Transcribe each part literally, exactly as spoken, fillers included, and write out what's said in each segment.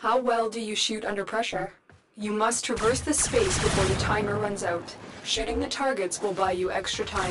How well do you shoot under pressure? You must traverse the space before the timer runs out. Shooting the targets will buy you extra time.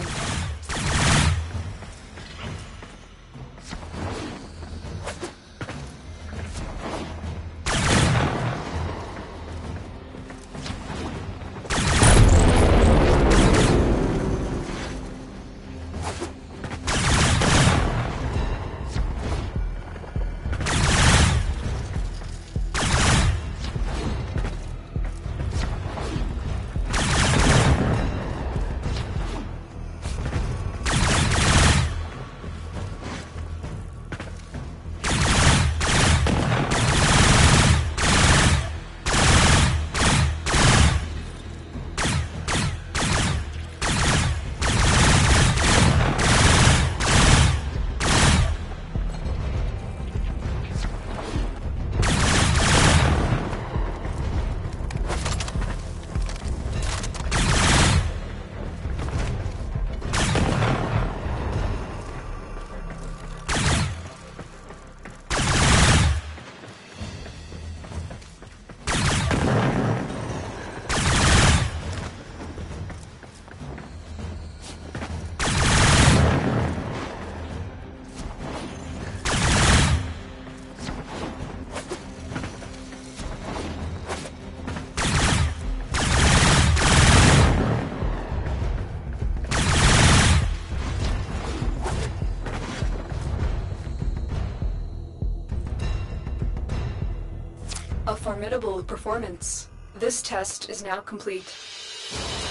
A formidable performance. This test is now complete.